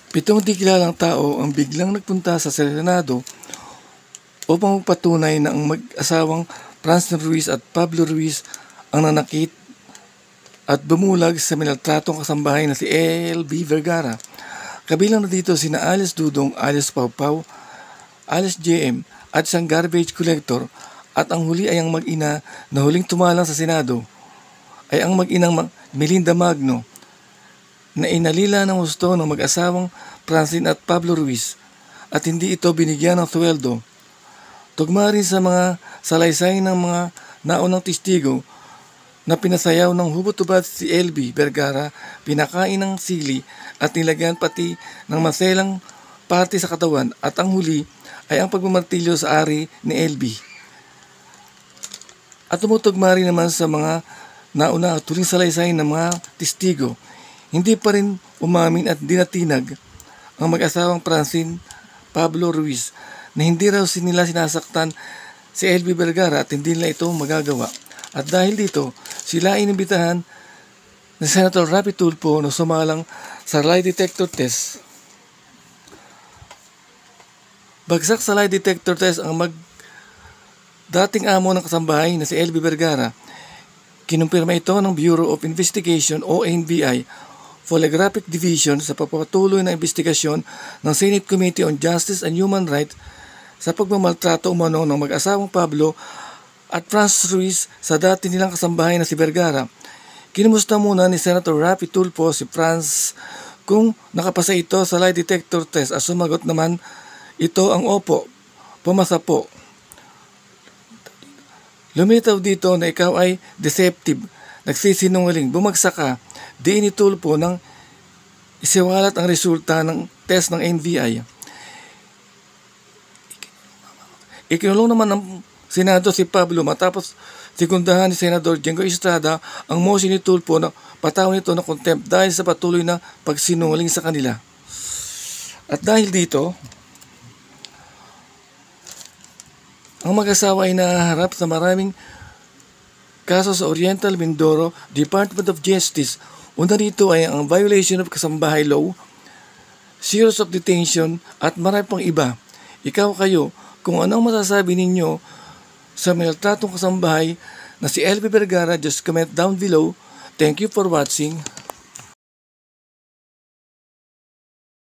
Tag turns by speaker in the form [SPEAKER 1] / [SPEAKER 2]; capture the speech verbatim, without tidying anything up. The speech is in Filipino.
[SPEAKER 1] Pitong di kilalang tao ang biglang nagpunta sa Senado upang magpatunay na ang mag-asawang Francine Ruiz at Pablo Ruiz ang nanakit at bumulag sa minaltratong kasambahay na si L B Vergara. Kabilang na dito sina Alice Dudong, Alice Pawpaw, Alice J M at isang garbage collector, at ang huli ay ang mag-ina na huling tumalang sa Senado ay ang mag-inang Melinda Magno na inalila ng husto ng mag-asawang Francine at Pablo Ruiz at hindi ito binigyan ng sweldo. Tugma rin sa mga salaysay ng mga naunang testigo na pinasayaw ng hubot-hubad si L B Vergara, pinakain ng sili at nilagyan pati ng maselang parte sa katawan, at ang huli ay ang pagmamartilyo sa ari ni L B. At tumutugma rin naman sa mga nauna at huling salaysay ng mga testigo. Hindi pa rin umamin at dinatinag ang mag-asawang Francine Pablo Ruiz na hindi raw nila sinasaktan si L B Vergara at hindi nila ito magagawa. At dahil dito, sila ay inimbitahan ni Senator Rapi Tulfo na sumalang sa lie detector test. Bagsak sa lie detector test ang mag dating amo ng kasambahay na si L B Vergara. Kinumpirma ito ng Bureau of Investigation o N B I Polygraphic Division sa pagpapatuloy na investigasyon ng Senate Committee on Justice and Human Rights sa pagmamaltrato umano ng mag-asawang Pablo at Franz Ruiz sa dati nilang kasambahay na si Vergara. Kinumusta muna ni Senator Rapi Tulfo si Franz kung nakapasa ito sa lie detector test, at sumagot naman ito ang opo, pumasa po. Lumitaw dito na ikaw ay deceptive, nagsisinungaling, bumagsak ka. Diin ni Tulfo nang isiwalat ang resulta ng test ng N B I. Ikinulong naman ng Senado si Pablo matapos sekundahan ni Senador Jengo Estrada ang motion ni Tulfo na patawin ito ng contempt dahil sa patuloy na pagsinungaling sa kanila. At dahil dito, ang mag-asawa ay nahaharap sa maraming kaso sa Oriental Mindoro Department of Justice. Una rito ay ang violation of kasambahay law, serious of detention, at marami pang iba. Ikaw kayo, kung anong masasabi ninyo sa maltratong kasambahay na si L B Vergara, just comment down below. Thank you for watching.